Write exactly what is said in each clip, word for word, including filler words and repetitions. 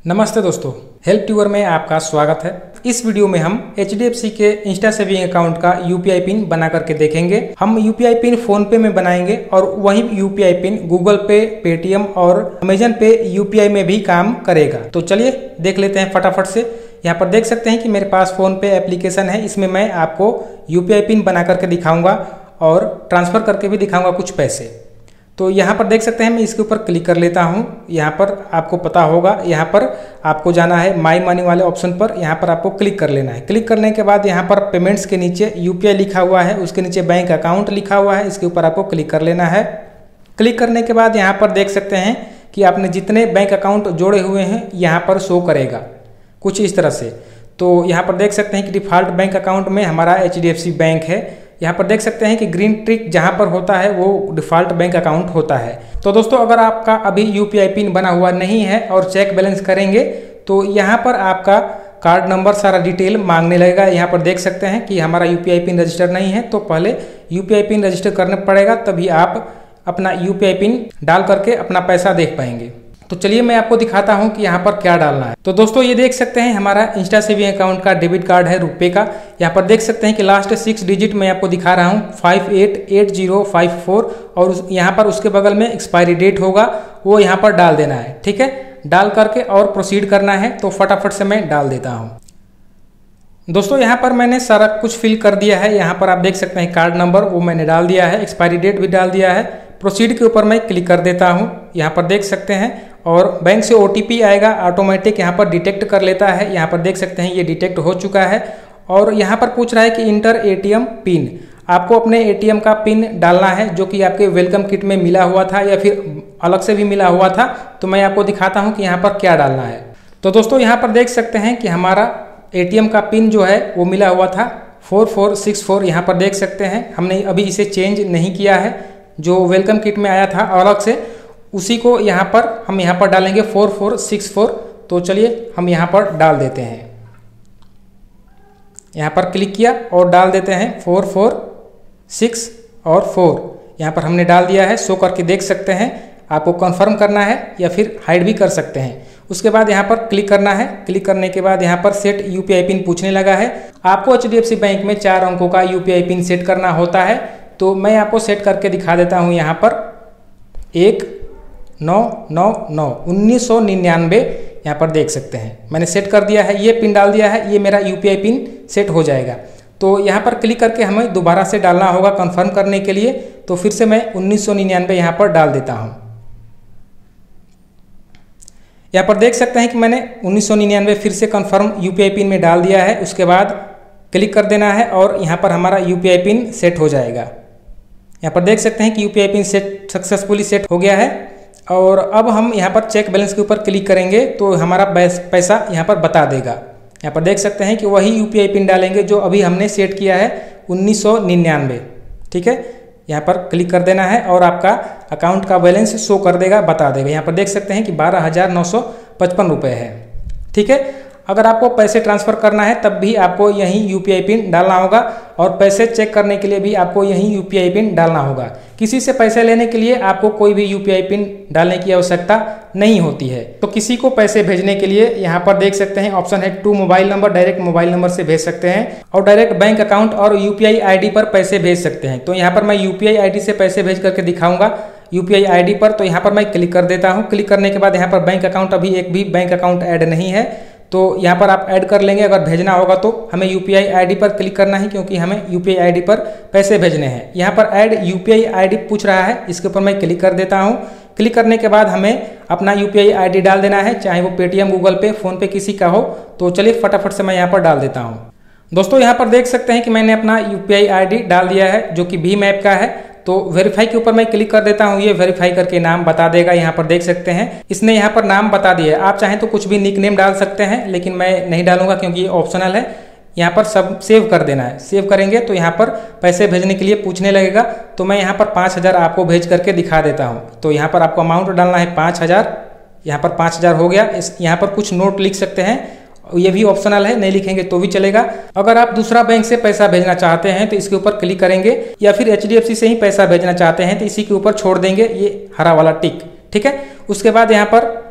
नमस्ते दोस्तों, help tuber में आपका स्वागत है। इस वीडियो में हम एच डी एफ सी के इंस्टा सेविंग अकाउंट का यू पी आई पिन बना करके देखेंगे। हम U P I pin PhonePe में बनाएंगे और वही U P I pin Google Pay, Paytm और Amazon Pay U P I में भी काम करेगा। तो चलिए देख लेते हैं फटाफट से। यहाँ पर देख सकते हैं कि मेरे पास फोन पे एप्लीकेशन है, इसमें मैं आपको यू पी आई पिन बना करके दिखाऊंगा और ट्रांसफर करके भी दिखाऊंगा कुछ पैसे। तो यहाँ पर देख सकते हैं, मैं इसके ऊपर क्लिक कर लेता हूँ। यहाँ पर आपको पता होगा, यहाँ पर आपको जाना है माई मनी वाले ऑप्शन पर, यहाँ पर आपको क्लिक कर लेना है। क्लिक करने के बाद यहाँ पर पेमेंट्स के नीचे यू पी आई लिखा हुआ है, उसके नीचे बैंक अकाउंट लिखा हुआ है, इसके ऊपर आपको क्लिक कर लेना है। क्लिक करने के बाद यहाँ पर देख सकते हैं कि आपने जितने बैंक अकाउंट जोड़े हुए हैं यहाँ पर शो करेगा कुछ इस तरह से। तो यहाँ पर देख सकते हैं कि डिफ़ॉल्ट बैंक अकाउंट में हमारा H D F C bank है। यहाँ पर देख सकते हैं कि ग्रीन टिक जहाँ पर होता है वो डिफ़ॉल्ट बैंक अकाउंट होता है। तो दोस्तों, अगर आपका अभी यू पी आई पिन बना हुआ नहीं है और चेक बैलेंस करेंगे तो यहाँ पर आपका कार्ड नंबर सारा डिटेल मांगने लगेगा। यहाँ पर देख सकते हैं कि हमारा U P I pin register नहीं है, तो पहले U P I pin register करना पड़ेगा, तभी आप अपना यू पी आई पिन डाल करके अपना पैसा देख पाएंगे। तो चलिए मैं आपको दिखाता हूं कि यहाँ पर क्या डालना है। तो दोस्तों, ये देख सकते हैं हमारा इंस्टा सेविंग अकाउंट का डेबिट कार्ड है रुपए का। यहाँ पर देख सकते हैं कि लास्ट सिक्स डिजिट मैं आपको दिखा रहा हूँ five eight eight zero five four, और यहाँ पर उसके बगल में एक्सपायरी डेट होगा, वो यहाँ पर डाल देना है। ठीक है, डाल करके और प्रोसीड करना है। तो फटाफट से मैं डाल देता हूँ। दोस्तों, यहाँ पर मैंने सारा कुछ फिल कर दिया है। यहाँ पर आप देख सकते हैं कार्ड नंबर वो मैंने डाल दिया है, एक्सपायरी डेट भी डाल दिया है। प्रोसीड के ऊपर मैं क्लिक कर देता हूँ। यहाँ पर देख सकते हैं और बैंक से ओ टी पी आएगा, ऑटोमेटिक यहाँ पर डिटेक्ट कर लेता है। यहाँ पर देख सकते हैं ये डिटेक्ट हो चुका है। और यहाँ पर पूछ रहा है कि enter A T M pin. आपको अपने ए टी एम का पिन डालना है जो कि आपके वेलकम किट में मिला हुआ था या फिर अलग से भी मिला हुआ था। तो मैं आपको दिखाता हूँ कि यहाँ पर क्या डालना है। तो दोस्तों, यहाँ पर देख सकते हैं कि हमारा ए टी एम का पिन जो है वो मिला हुआ था फोर फोर सिक्स फोर। यहाँ पर देख सकते हैं हमने अभी इसे चेंज नहीं किया है, जो वेलकम किट में आया था अलग से, उसी को यहाँ पर हम यहाँ पर डालेंगे फोर फोर सिक्स फोर। तो चलिए हम यहाँ पर डाल देते हैं। यहाँ पर क्लिक किया और डाल देते हैं फोर फोर सिक्स और फोर। यहाँ पर हमने डाल दिया है, शो करके देख सकते हैं। आपको कंफर्म करना है या फिर हाइड भी कर सकते हैं। उसके बाद यहाँ पर क्लिक करना है। क्लिक करने के बाद यहाँ पर set U P I pin पूछने लगा है। आपको H D F C bank में चार अंकों का U P I pin set करना होता है। तो मैं आपको सेट करके दिखा देता हूँ। यहाँ पर एक नौ नौ नौ उन्नीस सौ निन्यानवे यहाँ पर देख सकते हैं मैंने सेट कर दिया है। ये पिन डाल दिया है, ये मेरा U P I pin set हो जाएगा। तो यहाँ पर क्लिक करके हमें दोबारा से डालना होगा कंफर्म करने के लिए। तो फिर से मैं उन्नीस सौ निन्यानवे यहाँ पर डाल देता हूँ। यहाँ पर देख सकते हैं कि मैंने उन्नीस सौ निन्यानवे फिर से confirm U P I pin में डाल दिया है। उसके बाद क्लिक कर देना है और यहाँ पर हमारा U P I pin set हो जाएगा। यहाँ पर देख सकते हैं कि U P I pin set successfully set हो गया है। और अब हम यहाँ पर चेक बैलेंस के ऊपर क्लिक करेंगे तो हमारा पैसा यहाँ पर बता देगा। यहाँ पर देख सकते हैं कि वही यू पी आई पिन डालेंगे जो अभी हमने सेट किया है उन्नीस सौ निन्यानवे। ठीक है, यहाँ पर क्लिक कर देना है और आपका अकाउंट का बैलेंस शो कर देगा, बता देगा। यहाँ पर देख सकते हैं कि बारह हज़ार नौ सौ पचपन रुपये है। ठीक है, अगर आपको पैसे ट्रांसफ़र करना है तब भी आपको यहीं यू पी आई पिन डालना होगा और पैसे चेक करने के लिए भी आपको यहीं यू पी आई पिन डालना होगा। किसी से पैसे लेने के लिए आपको कोई भी यू पी आई पिन डालने की आवश्यकता नहीं होती है। तो किसी को पैसे भेजने के लिए यहाँ पर देख सकते हैं ऑप्शन है to mobile number, direct mobile number से भेज सकते हैं और डायरेक्ट बैंक अकाउंट और U P I I D पर पैसे भेज सकते हैं। तो यहाँ पर मैं U P I I D से पैसे भेज करके दिखाऊंगा U P I I D पर। तो यहाँ पर मैं क्लिक कर देता हूँ। क्लिक करने के बाद यहाँ पर बैंक अकाउंट, अभी एक भी बैंक अकाउंट ऐड नहीं है, तो यहाँ पर आप ऐड कर लेंगे। अगर भेजना होगा तो हमें U P I I D पर क्लिक करना है, क्योंकि हमें U P I I D पर पैसे भेजने हैं। यहाँ पर add U P I I D पूछ रहा है, इसके ऊपर मैं क्लिक कर देता हूँ। क्लिक करने के बाद हमें अपना U P I I D डाल देना है, चाहे वो पेटीएम, गूगल पे, फोन पे किसी का हो। तो चलिए फटाफट से मैं यहाँ पर डाल देता हूँ। दोस्तों, यहाँ पर देख सकते हैं कि मैंने अपना U P I I D डाल दिया है जो कि भीम ऐप का है। तो वेरीफाई के ऊपर मैं क्लिक कर देता हूँ। ये वेरीफाई करके नाम बता देगा। यहाँ पर देख सकते हैं इसने यहाँ पर नाम बता दिया है। आप चाहें तो कुछ भी निक नेम डाल सकते हैं, लेकिन मैं नहीं डालूंगा क्योंकि ये ऑप्शनल है। यहाँ पर सब सेव कर देना है। सेव करेंगे तो यहाँ पर पैसे भेजने के लिए पूछने लगेगा। तो मैं यहाँ पर पाँच हज़ार आपको भेज करके दिखा देता हूँ। तो यहाँ पर आपको अमाउंट डालना है पाँच हज़ार। यहाँ पर पाँच हज़ार हो गया। इस यहाँ पर कुछ नोट लिख सकते हैं, ये भी ऑप्शनल है, नहीं लिखेंगे तो भी चलेगा। अगर आप दूसरा बैंक से पैसा भेजना चाहते हैं तो इसके ऊपर क्लिक करेंगे, या फिर एच डी एफ सी से ही पैसा भेजना चाहते हैं तो इसी के ऊपर छोड़ देंगे ये हरा वाला टिक। ठीक है, उसके बाद यहाँ पर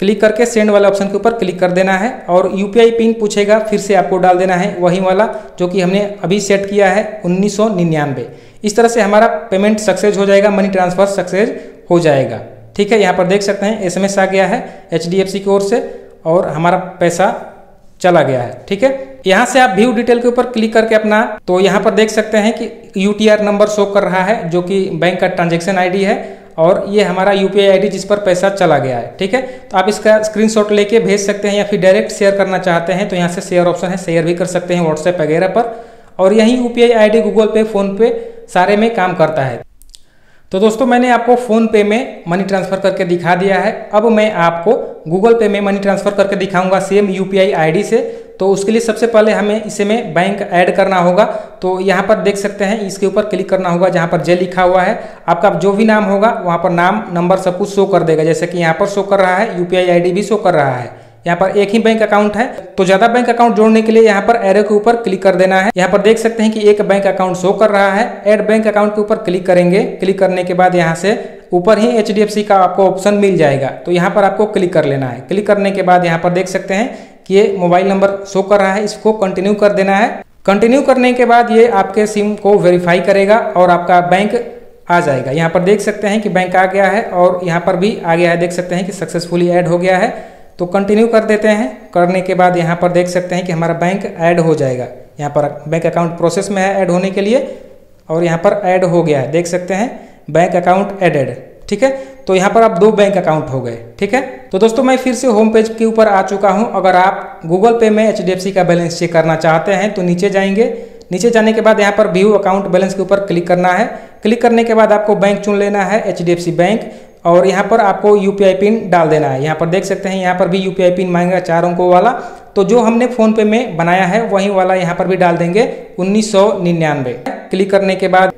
क्लिक करके सेंड वाला ऑप्शन के ऊपर क्लिक कर देना है और यूपीआई पिन पूछेगा, फिर से आपको डाल देना है वही वाला जो कि हमने अभी सेट किया है उन्नीस सौ निन्यानवे। इस तरह से हमारा पेमेंट सक्सेस हो जाएगा, मनी ट्रांसफर सक्सेस हो जाएगा। ठीक है, यहाँ पर देख सकते हैं एसएमएस आ गया है एच डी एफ सी की ओर से और हमारा पैसा चला गया है। ठीक है, यहाँ से आप व्यू डिटेल के ऊपर क्लिक करके अपना, तो यहाँ पर देख सकते हैं कि यूटीआर नंबर शो कर रहा है जो कि बैंक का ट्रांजैक्शन आईडी है और ये हमारा यूपीआई आईडी जिस पर पैसा चला गया है। ठीक है, तो आप इसका स्क्रीनशॉट लेके भेज सकते हैं या फिर डायरेक्ट शेयर करना चाहते हैं तो यहाँ से शेयर ऑप्शन है, शेयर भी कर सकते हैं व्हाट्सएप वगैरह पर। और यही UPI ID Google Pay, PhonePe सारे में काम करता है। तो दोस्तों मैंने आपको फ़ोन पे में मनी ट्रांसफ़र करके दिखा दिया है। अब मैं आपको गूगल पे में मनी ट्रांसफ़र करके दिखाऊंगा सेम यूपीआई आईडी से। तो उसके लिए सबसे पहले हमें इसे में बैंक ऐड करना होगा। तो यहाँ पर देख सकते हैं इसके ऊपर क्लिक करना होगा जहाँ पर जे लिखा हुआ है। आपका जो भी नाम होगा वहाँ पर नाम नंबर सब कुछ शो कर देगा, जैसे कि यहाँ पर शो कर रहा है, यूपीआई आईडी भी शो कर रहा है। यहाँ पर एक ही बैंक अकाउंट है तो ज्यादा बैंक अकाउंट जोड़ने के लिए यहाँ पर एरो के ऊपर क्लिक कर देना है। यहाँ पर देख सकते हैं कि एक बैंक अकाउंट शो कर रहा है। ऐड बैंक अकाउंट के ऊपर क्लिक करेंगे। क्लिक करने के बाद यहाँ से ऊपर ही एच डी एफ सी का आपको ऑप्शन मिल जाएगा, तो यहाँ पर आपको क्लिक कर लेना है। क्लिक करने के बाद यहाँ पर देख सकते हैं कि ये मोबाइल नंबर शो कर रहा है, इसको कंटिन्यू कर देना है। कंटिन्यू करने के बाद ये आपके सिम को वेरीफाई करेगा और आपका बैंक आ जाएगा। यहाँ पर देख सकते हैं कि बैंक आ गया है और यहाँ पर भी आ गया है, देख सकते हैं कि सक्सेसफुली ऐड हो गया है। तो कंटिन्यू कर देते हैं। करने के बाद यहाँ पर देख सकते हैं कि हमारा बैंक ऐड हो जाएगा। यहाँ पर बैंक अकाउंट प्रोसेस में है ऐड होने के लिए और यहाँ पर ऐड हो गया है, देख सकते हैं बैंक अकाउंट एडेड। ठीक है, तो यहाँ पर आप दो बैंक अकाउंट हो गए। ठीक है, तो दोस्तों मैं फिर से होम पेज के ऊपर आ चुका हूँ। अगर आप गूगल पे में एच डी एफ सी का बैलेंस चेक करना चाहते हैं तो नीचे जाएंगे। नीचे जाने के बाद यहाँ पर व्यू अकाउंट बैलेंस के ऊपर क्लिक करना है। क्लिक करने के बाद आपको बैंक चुन लेना है, H D F C bank, और यहाँ पर आपको यूपीआई पिन डाल देना है। यहाँ पर देख सकते हैं यहाँ पर भी यूपीआई पिन मांगेगा चार अंकों वाला, तो जो हमने फोन पे में बनाया है वही वाला यहाँ पर भी डाल देंगे उन्नीस सौ निन्यानवे। क्लिक करने के बाद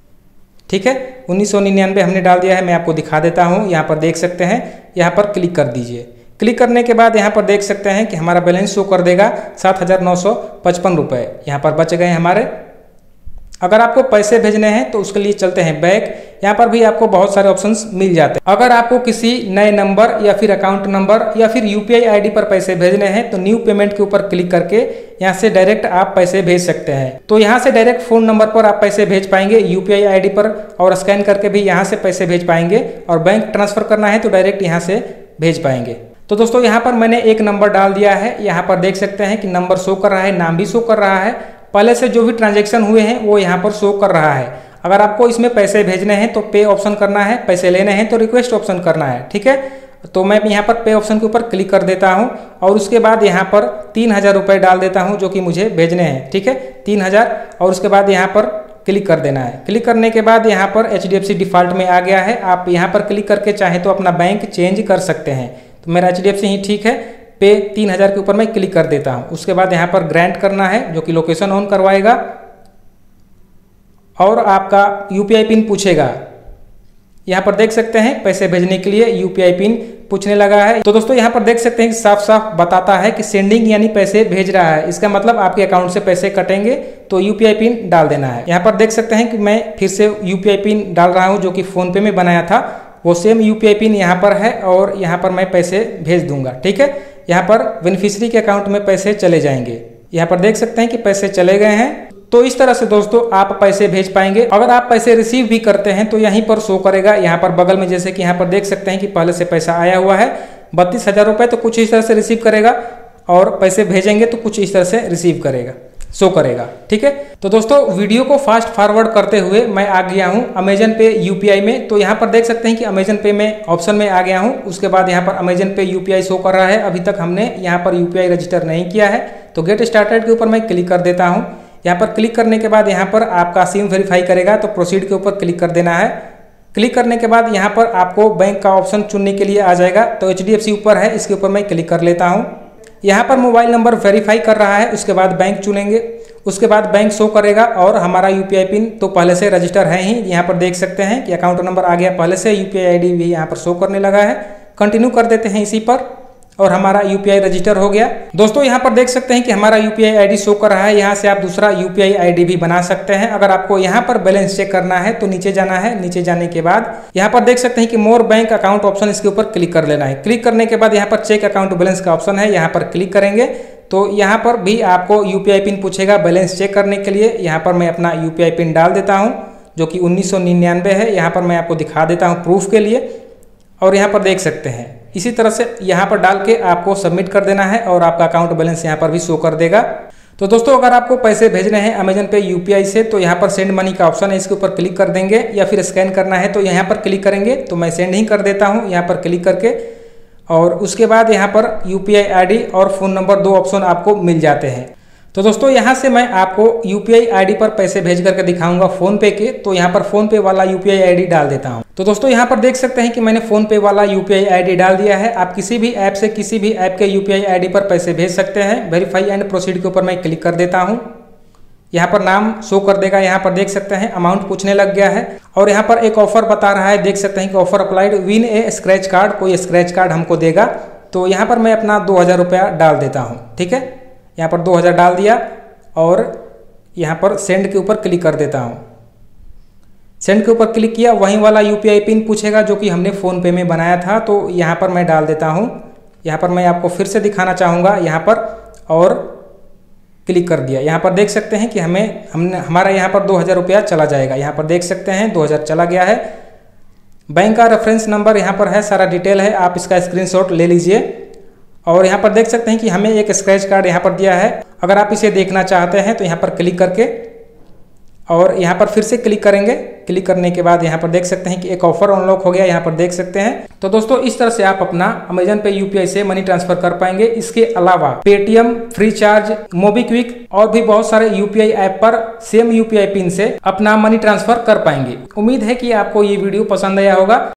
ठीक है उन्नीस सौ निन्यानवे हमने डाल दिया है। मैं आपको दिखा देता हूँ, यहाँ पर देख सकते हैं, यहाँ पर क्लिक कर दीजिए। क्लिक करने के बाद यहाँ पर देख सकते हैं कि हमारा बैलेंस शो कर देगा सात हज़ार नौ सौ पचपन रुपये यहाँ पर बच गए हमारे। अगर आपको पैसे भेजने हैं तो उसके लिए चलते हैं बैक। यहाँ पर भी आपको बहुत सारे ऑप्शंस मिल जाते हैं। अगर आपको किसी नए नंबर या फिर अकाउंट नंबर या फिर यूपीआई आईडी पर पैसे भेजने हैं तो न्यू पेमेंट के ऊपर क्लिक करके यहाँ से डायरेक्ट आप पैसे भेज सकते हैं। तो यहाँ से डायरेक्ट फोन नंबर पर आप पैसे भेज पाएंगे यूपीआई आईडी पर, और स्कैन करके भी यहाँ से पैसे भेज पाएंगे, और बैंक ट्रांसफर करना है तो डायरेक्ट यहाँ से भेज पाएंगे। तो दोस्तों यहाँ पर मैंने एक नंबर डाल दिया है। यहाँ पर देख सकते हैं कि नंबर शो कर रहा है, नाम भी शो कर रहा है, पहले से जो भी ट्रांजैक्शन हुए हैं वो यहाँ पर शो कर रहा है। अगर आपको इसमें पैसे भेजने हैं तो पे ऑप्शन करना है, पैसे लेने हैं तो रिक्वेस्ट ऑप्शन करना है। ठीक है, तो मैं यहाँ पर पे ऑप्शन के ऊपर क्लिक कर देता हूँ और उसके बाद यहाँ पर तीन हज़ार रुपये डाल देता हूँ जो कि मुझे भेजने हैं। ठीक है, तीन हज़ार, और उसके बाद यहाँ पर क्लिक कर देना है। क्लिक करने के बाद यहाँ पर H D F C default में आ गया है। आप यहाँ पर क्लिक करके चाहे तो अपना बैंक चेंज कर सकते हैं। तो मेरा एच डी एफ सी ही ठीक है। पे तीन हज़ार के ऊपर मैं क्लिक कर देता हूं। उसके बाद यहाँ पर ग्रांट करना है जो कि लोकेशन ऑन करवाएगा, और आपका यूपीआई पिन पूछेगा। यहाँ पर देख सकते हैं पैसे भेजने के लिए यूपीआई पिन पूछने लगा है। तो दोस्तों यहाँ पर देख सकते हैं कि साफ साफ बताता है कि सेंडिंग यानी पैसे भेज रहा है। इसका मतलब आपके अकाउंट से पैसे कटेंगे तो यूपीआई पिन डाल देना है। यहाँ पर देख सकते हैं कि मैं फिर से यूपीआई पिन डाल रहा हूँ जो कि फोन पे में बनाया था, वो सेम यूपीआई पिन यहाँ पर है और यहाँ पर मैं पैसे भेज दूंगा। ठीक है, यहाँ पर बेनिफिशियरी के अकाउंट में पैसे चले जाएंगे। यहाँ पर देख सकते हैं कि पैसे चले गए हैं। तो इस तरह से दोस्तों आप पैसे भेज पाएंगे। अगर आप पैसे रिसीव भी करते हैं तो यहीं पर शो करेगा, यहाँ पर बगल में, जैसे कि यहाँ पर देख सकते हैं कि पहले से पैसा आया हुआ है बत्तीस हजार रुपये, तो कुछ इस तरह से रिसीव करेगा, और पैसे भेजेंगे तो कुछ इस तरह से रिसीव करेगा, शो करेगा। ठीक है, तो दोस्तों वीडियो को फास्ट फॉरवर्ड करते हुए मैं आ गया हूँ अमेजन पे यूपीआई में। तो यहाँ पर देख सकते हैं कि अमेजन पे में ऑप्शन में आ गया हूँ। उसके बाद यहाँ पर अमेजन पे यूपीआई शो कर रहा है। अभी तक हमने यहाँ पर यूपीआई रजिस्टर नहीं किया है, तो गेट स्टार्टेड के ऊपर मैं क्लिक कर देता हूँ। यहाँ पर क्लिक करने के बाद यहाँ पर आपका सिम वेरीफाई करेगा, तो प्रोसीड के ऊपर क्लिक कर देना है। क्लिक करने के बाद यहाँ पर आपको बैंक का ऑप्शन चुनने के लिए आ जाएगा, तो एच डी एफ सी ऊपर है, इसके ऊपर मैं क्लिक कर लेता हूँ। यहाँ पर मोबाइल नंबर वेरीफाई कर रहा है, उसके बाद बैंक चुनेंगे, उसके बाद बैंक शो करेगा, और हमारा यूपीआई पिन तो पहले से रजिस्टर है ही। यहाँ पर देख सकते हैं कि अकाउंट नंबर आ गया पहले से, यूपीआई आईडी भी यहाँ पर शो करने लगा है। कंटिन्यू कर देते हैं इसी पर, और हमारा यूपीआई रजिस्टर हो गया। दोस्तों यहाँ पर देख सकते हैं कि हमारा यूपीआई आईडी शो कर रहा है। यहाँ से आप दूसरा यूपीआई आईडी भी बना सकते हैं। अगर आपको यहाँ पर बैलेंस चेक करना है तो नीचे जाना है। नीचे जाने के बाद यहाँ पर देख सकते हैं कि मोर बैंक अकाउंट ऑप्शन, इसके ऊपर क्लिक कर लेना है। क्लिक करने के बाद यहाँ पर चेक अकाउंट बैलेंस का ऑप्शन है, यहाँ पर क्लिक करेंगे तो यहाँ पर भी आपको यूपीआई पिन पूछेगा बैलेंस चेक करने के लिए। यहाँ पर मैं अपना यूपीआई पिन डाल देता हूँ जो कि उन्नीस सौ निन्यानवे है। यहाँ पर मैं आपको दिखा देता हूँ प्रूफ के लिए, और यहाँ पर देख सकते हैं इसी तरह से यहाँ पर डाल के आपको सबमिट कर देना है और आपका अकाउंट बैलेंस यहाँ पर भी शो कर देगा। तो दोस्तों अगर आपको पैसे भेजने हैं अमेजन पे यूपीआई से तो यहाँ पर सेंड मनी का ऑप्शन है, इसके ऊपर क्लिक कर देंगे, या फिर स्कैन करना है तो यहाँ पर क्लिक करेंगे। तो मैं सेंड ही कर देता हूँ यहाँ पर क्लिक करके, और उसके बाद यहाँ पर यूपीआई आईडी और फ़ोन नंबर दो ऑप्शन आपको मिल जाते हैं। तो दोस्तों यहाँ से मैं आपको यूपीआई आईडी पर पैसे भेज करके दिखाऊंगा फ़ोन पे के। तो यहाँ पर फ़ोन पे वाला यूपीआई आईडी डाल देता हूँ। तो दोस्तों यहाँ पर देख सकते हैं कि मैंने फ़ोन पे वाला यूपीआई आईडी डाल दिया है। आप किसी भी ऐप से किसी भी ऐप के यूपीआई आईडी पर पैसे भेज सकते हैं। वेरीफाई एंड प्रोसीड के ऊपर मैं क्लिक कर देता हूँ। यहाँ पर नाम शो कर देगा, यहाँ पर देख सकते हैं अमाउंट पूछने लग गया है, और यहाँ पर एक ऑफर बता रहा है, देख सकते हैं कि offer applied win a scratch card, कोई स्क्रैच कार्ड हमको देगा। तो यहाँ पर मैं अपना दो हज़ार रुपया डाल देता हूँ। ठीक है, यहाँ पर दो हज़ार डाल दिया और यहाँ पर सेंड के ऊपर क्लिक कर देता हूँ। सेंड के ऊपर क्लिक किया, वहीं वाला यूपीआई पिन पूछेगा जो कि हमने फ़ोन पे में बनाया था, तो यहाँ पर मैं डाल देता हूँ। यहाँ पर मैं आपको फिर से दिखाना चाहूँगा यहाँ पर, और क्लिक कर दिया। यहाँ पर देख सकते हैं कि हमें हमने हमारा यहाँ पर दो हज़ार रुपया चला जाएगा। यहाँ पर देख सकते हैं दो हज़ार चला गया है। बैंक का रेफरेंस नंबर यहाँ पर है, सारा डिटेल है, आप इसका स्क्रीनशॉट ले लीजिए। और यहाँ पर देख सकते हैं कि हमें एक स्क्रैच कार्ड यहाँ पर दिया है। अगर आप इसे देखना चाहते हैं तो यहाँ पर क्लिक करके और यहाँ पर फिर से क्लिक करेंगे। क्लिक करने के बाद यहाँ पर देख सकते हैं कि एक ऑफर अनलॉक हो गया, यहाँ पर देख सकते हैं। तो दोस्तों इस तरह से आप अपना अमेजन पे यूपीआई से मनी ट्रांसफर कर पाएंगे। इसके अलावा पेटीएम, फ्री चार्ज, मोबीक्विक और भी बहुत सारे यूपीआई ऐप पर सेम यूपीआई पिन से अपना मनी ट्रांसफर कर पाएंगे। उम्मीद है कि आपको ये वीडियो पसंद आया होगा।